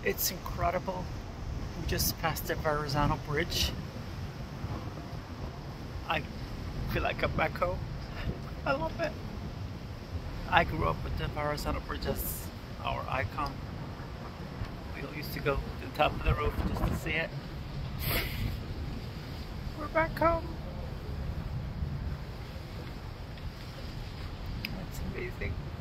It's incredible. We just passed the Verrazano Bridge. I feel like I'm back home. I love it. I grew up with the Verrazano Bridge as our icon. We all used to go to the top of the roof just to see it. We're back home. That's amazing.